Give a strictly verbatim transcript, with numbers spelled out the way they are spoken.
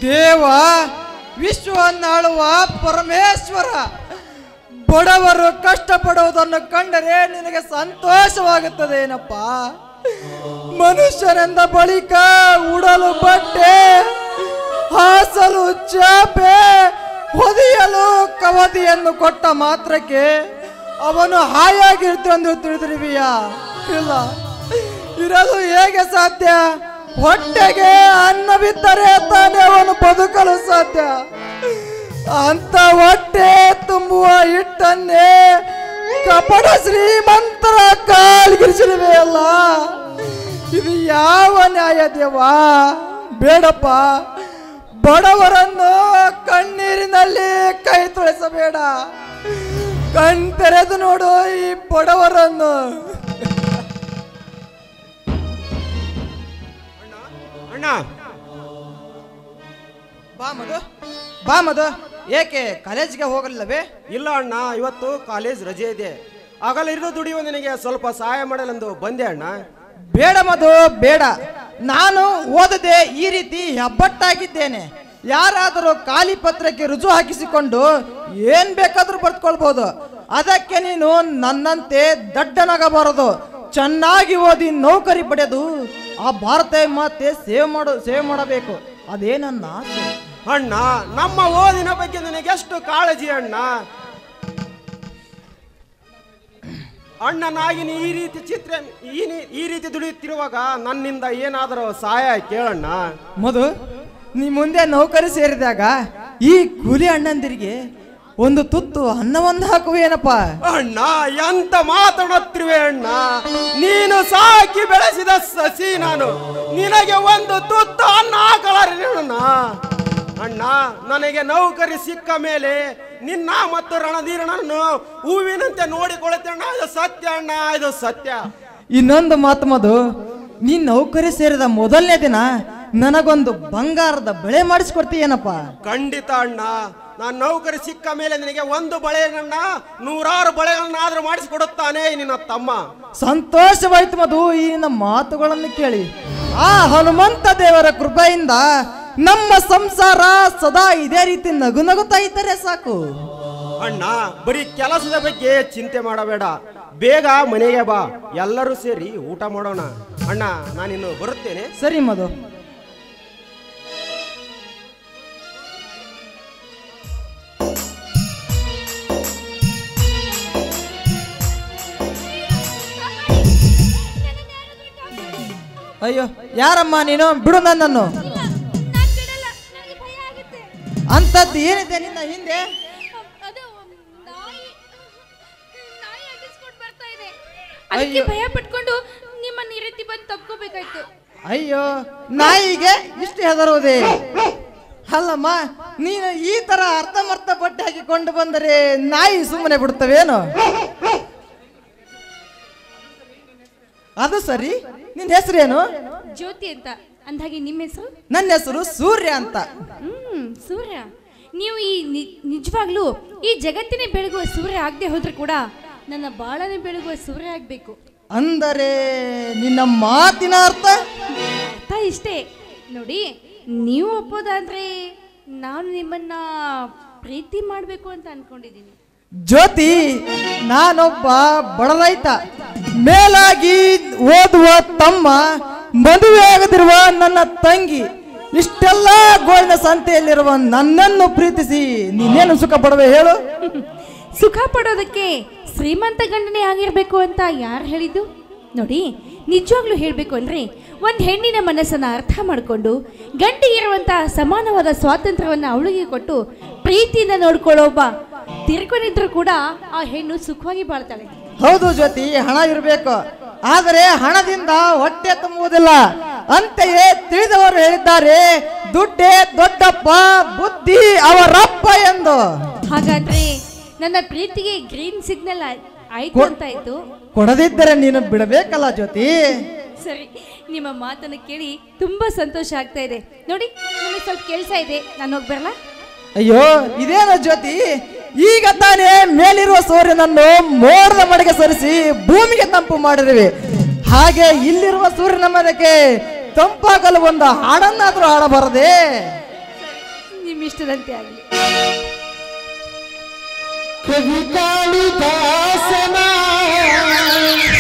ದೇವ ವಿಶ್ವವನ್ನಾಳುವ ಪರಮೇಶ್ವರ, ಬಡವರು ಕಷ್ಟಪಡುವುದನ್ನು ಕಂಡರೆ ನಿನಗೆ ಸಂತೋಷವಾಗುತ್ತದೇನಪ್ಪ? ಮನುಷ್ಯನೆಂದ ಬಳಿಕ ಉಡಲು ಬಟ್ಟೆ, ಹಾಸಲು ಚಾಪೆ, ಹೊದಿಯಲು ಕವದಿಯನ್ನು ಕೊಟ್ಟ ಮಾತ್ರಕ್ಕೆ ಅವನು ಹಾಯಾಗಿರ್ತೆಂದು ತಿಳಿದಿರುವಿಯಾ? ಇಲ್ಲ, ಇರಲು ಹೇಗೆ ಸಾಧ್ಯ? ಹೊಟ್ಟೆಗೆ ಅನ್ನವಿದ್ದರೆ ತಾನೇ ಅವನು ಬದುಕಲು ಸಾಧ್ಯ. ಅಂತ ಹೊಟ್ಟೆ ತುಂಬುವ ಹಿಟ್ಟನ್ನೇ ಕಪಟ ಶ್ರೀಮಂತರ ಕಾಲ್ಗಿರಿಸಿರುವೆಯಲ್ಲ, ಇದು ಯಾವ ನ್ಯಾಯ ದೇವ? ಬೇಡಪ್ಪ, ಬಡವರನ್ನು ಕಣ್ಣೀರಿನಲ್ಲಿ ಕೈ ತೊಳೆಸಬೇಡ. ಕಣ್ ತೆರೆದು ನೋಡು ಈ ಬಡವರನ್ನು. ಅಣ್ಣ ಬಾ ಮಧು, ಬಾ ಮಧು. ಏಕೆ ಕಾಲೇಜ್ಗೆ ಹೋಗಲಿಲ್ಲವೇ? ಇಲ್ಲ ಅಣ್ಣ, ಇವತ್ತು ಕಾಲೇಜ್ ರಜೆ ಇದೆ. ಆಗಲಿರೋ ದುಡಿಯುವ ನಿನಗೆ ಸ್ವಲ್ಪ ಸಹಾಯ ಮಾಡಲೆಂದು ಬಂದೆ ಅಣ್ಣ. ಬೇಡ ಮಧು, ಬೇಡ. ನಾನು ಓದದೆ ಈ ರೀತಿ ಹೆಬ್ಬಟ್ಟಾಗಿದ್ದೇನೆ. ಯಾರಾದರೂ ಖಾಲಿ ಪತ್ರಕ್ಕೆ ರುಜು ಹಾಕಿಸಿಕೊಂಡು ಏನ್ ಬೇಕಾದ್ರೂ ಬರ್ತ್ಕೊಳ್ಬಹುದು. ಅದಕ್ಕೆ ನೀನು ನನ್ನಂತೆ ದಡ್ಡನಾಗಬಾರದು. ಚೆನ್ನಾಗಿ ಓದಿ ನೌಕರಿ ಪಡೆದು ಆ ಭಾರತ ಮಾತೆ ಸೇವೆ ಮಾಡು ಸೇವೆ ಮಾಡಬೇಕು. ಅದೇ ನನ್ನ ಆಸೆ. ಅಣ್ಣ, ನಮ್ಮ ಓದಿನ ಬಗ್ಗೆ ನಿನಗೆ ಎಷ್ಟು ಕಾಳಜಿ ಅಣ್ಣ. ಅಣ್ಣನಾಗಿ ನೀ ಈ ರೀತಿ ಚಿತ್ರ ಈ ಈ ರೀತಿ ದುಡಿಯುತ್ತಿರುವಾಗ ನನ್ನಿಂದ ಏನಾದರೂ ಸಹಾಯ ಕೇಳಣ್ಣ. ಮಧು, ನೀ ಮುಂದೆ ನೌಕರಿ ಸೇರಿದಾಗ ಈ ಕೂಲಿ ಅಣ್ಣಂದಿರಿಗೆ ಒಂದು ತುತ್ತು ಅನ್ನವನ್ನು ಹಾಕುವೇನಪ್ಪ? ಅಣ್ಣ, ಎಂತ ಮಾತಾಡುತ್ತಿರುವೆ ಅಣ್ಣ. ನೀನು ಸಾಕಿ ಬೆಳೆಸಿದ ಸಸಿ ನಾನು. ನಿನಗೆ ಒಂದು ತುತ್ತು ಅನ್ನ ಹಾಕಲಾರೇನ ಅಣ್ಣ? ನನಗೆ ನೌಕರಿ ಸಿಕ್ಕ ಮೇಲೆ ನಿನ್ನ ಮತ್ತು ರಣಧೀರನನ್ನು ಹೂವಿನಂತೆ ನೋಡಿಕೊಳ್ಳುತ್ತೆ ಅಣ್ಣ. ಇದು ಸತ್ಯ ಅಣ್ಣ, ಇದು ಸತ್ಯ. ಇನ್ನೊಂದು ಮಾತು ಮಧು, ನೀನ್ ನೌಕರಿ ಸೇರಿದ ಮೊದಲನೇ ದಿನ ನನಗೊಂದು ಬಂಗಾರದ ಬಳೆ ಮಾಡಿಸ್ಕೊಡ್ತೀಯೇನಪ್ಪ? ಖಂಡಿತ ಅಣ್ಣ. ನಾನು ನೌಕರಿ ಸಿಕ್ಕ ಮೇಲೆ ನಿನಗೆ ಒಂದು ಬಳೆಯನ್ನ ನೂರಾರು ಬಳೆಗಳನ್ನಾದ್ರೂ ಮಾಡಿಸಿಕೊಡುತ್ತಾನೆ ನಿನ್ನ ತಮ್ಮ. ಸಂತೋಷವಾಯ್ತು ಮಧು ಈ ನಿನ್ನ ಮಾತುಗಳನ್ನು ಕೇಳಿ. ಆ ಹನುಮಂತ ದೇವರ ಕೃಪೆಯಿಂದ ನಮ್ಮ ಸಂಸಾರ ಸದಾ ಇದೇ ರೀತಿ ನಗು ನಗುತ್ತಾ ಇದ್ದರೆ ಸಾಕು. ಅಣ್ಣ, ಬರೀ ಕೆಲಸದ ಬಗ್ಗೆ ಚಿಂತೆ ಮಾಡಬೇಡ. ಬೇಗ ಮನೆಗೆ ಬಾ, ಎಲ್ಲರೂ ಸೇರಿ ಊಟ ಮಾಡೋಣ. ಅಣ್ಣ, ನಾನಿನ್ನು ಬರುತ್ತೇನೆ. ಸರಿ ಮಧು. ಅಯ್ಯೋ, ಯಾರಮ್ಮ ನೀನು? ಬಿಡು ನನ್ನನ್ನು. ಅಂತದ್ದು ಏನಿದೆ ನಿನ್ನ ಹಿಂದೆ? ಅದಕ್ಕೆ ಭಯ ಪಟ್ಕೊಂಡು ನಿಮ್ಮನ್ನ ಈ ರೀತಿ ಬಂದು ತಪ್ಕೋಬೇಕಾಯ್ತು. ಅಯ್ಯೋ, ನಾಯಿಗೆ ಇಷ್ಟು ಹೆದರುವುದೇ? ಅಲ್ಲಮ್ಮ, ನೀನು ಈ ತರ ಅರ್ಧಮರ್ಧ ಬಟ್ಟೆ ಹಾಕಿಕೊಂಡು ಬಂದರೆ ನಾಯಿ ಸುಮ್ಮನೆ ಬಿಡ್ತವೇನು? ಅದು ಸರಿ. ನಿನ್ನ ಹೆಸರೇನು? ಜ್ಯೋತಿ ಅಂತ. ಅಂದಾಗೆ ನಿಮ್ಮ ಹೆಸರು? ನನ್ನ ಹೆಸರು ಸೂರ್ಯ ಅಂತ. ಹ್ಮ್, ಸೂರ್ಯ. ನೀವು ಈ ನಿಜವಾಗ್ಲೂ ಈ ಜಗತ್ತಿನೇ ಬೆಳಗುವ ಸೂರ್ಯ ಆಗದೆ ಹೋದ್ರೆ ಕೂಡ ನನ್ನ ಬಾಳನೆ ಬೆಳಗುವ ಸೂರ್ಯ ಆಗ್ಬೇಕು. ಅಂದರೆ ನಿನ್ನ ಮಾತಿನ ಅರ್ಥ? ಅರ್ಥ ಇಷ್ಟೇ ನೋಡಿ. ನೀವು ಒಪ್ಪೋದಾದ್ರೆ ನಾನು ನಿಮ್ಮನ್ನ ಪ್ರೀತಿ ಮಾಡಬೇಕು ಅಂತ ಅನ್ಕೊಂಡಿದ್ದೀನಿ. ಜ್ಯೋತಿ, ನಾನೊಬ್ಬ ಬಡ ರೈತ. ಮೇಲಾಗಿ ಓದುವ ತಮ್ಮ, ಮದುವೆ ಆಗದಿರುವ ನನ್ನ ತಂಗಿ, ಇಷ್ಟೆಲ್ಲ ಗೋಳಿನ ಸಂತೆಯಲ್ಲಿರುವ ನನ್ನನ್ನು ಪ್ರೀತಿಸಿ ನೀನೇನು ಸುಖ ಪಡುವೆ ಹೇಳು? ಸುಖ ಪಡೋದಕ್ಕೆ ಶ್ರೀಮಂತ ಗಂಡನೇ ಆಗಿರ್ಬೇಕು ಅಂತ ಯಾರು ಹೇಳಿದ್ದು? ನೋಡಿ, ನಿಜವಾಗ್ಲೂ ಹೇಳಬೇಕು ಅಂದ್ರೆ ಒಂದು ಹೆಣ್ಣಿನ ಮನಸ್ಸನ್ನ ಅರ್ಥ ಮಾಡಿಕೊಂಡು ಗಂಡಿಗೆ ಇರುವಂತಹ ಸಮಾನವಾದ ಸ್ವಾತಂತ್ರ್ಯವನ್ನು ಅವಳಿಗೆ ಕೊಟ್ಟು ಪ್ರೀತಿಯಿಂದ ನೋಡ್ಕೊಳ್ಳೋಬ್ಬ ತಿರ್ಕೊಂಡಿದ್ರು ಕೂಡ ಆ ಹೆಣ್ಣು ಸುಖವಾಗಿ ಬಾಳ್ತಾಳೆ. ಹೌದು ಜ್ಯೋತಿ, ಹಣ ಇರಬೇಕು, ಆದರೆ ಹಣದಿಂದ ಹೊಟ್ಟೆ ತುಂಬುವುದಿಲ್ಲ. ಅಂತೆಯೇ ತಿಳಿದವರು ಹೇಳಿದ್ದಾರೆ, ದುಡ್ಡೇ ದೊಡ್ಡಪ್ಪ, ಬುದ್ಧಿ ಅವರಪ್ಪ ಎಂದು. ಹಾಗಾದ್ರೆ ನನ್ನ ಪ್ರೀತಿಗೆ ಗ್ರೀನ್ ಸಿಗ್ನಲ್ ಆಯ್ತು ಅಂತ ಆಯ್ತು. ಕೊಡದಿದ್ದರೆ ನೀನು ಬಿಡಬೇಕಲ್ಲ ಜ್ಯೋತಿ. ಸರಿ, ನಿಮ್ಮ ಮಾತನ್ನು ಕೇಳಿ ತುಂಬಾ ಸಂತೋಷ ಆಗ್ತಾ ಇದೆ. ನೋಡಿ, ನನಗೆ ಸ್ವಲ್ಪ ಕೆಲಸ ಇದೆ, ನಾನು ಹೋಗಿ ಬರಲ್ಲ? ಅಯ್ಯೋ, ಇದೇನು ಜ್ಯೋತಿ, ಈಗ ತಾನೇ ಮೇಲಿರುವ ಸೂರ್ಯನನ್ನು ಮೋಡದ ಮಡೆಗೆ ಸರಿಸಿ ಭೂಮಿಗೆ ತಂಪು ಮಾಡಿರುವೆ. ಹಾಗೆ ಇಲ್ಲಿರುವ ಸೂರ್ಯನ ಮನೆಗೆ ತಂಪಾಗಲು ಒಂದು ಹಾಡನ್ನಾದ್ರೂ ಹಾಡಬಾರದೆ? ನಿಮ್ಮಿಷ್ಟದಂತೆ ಆಗಲಿ. ಕವಿ ಕಾಳಿದಾಸನ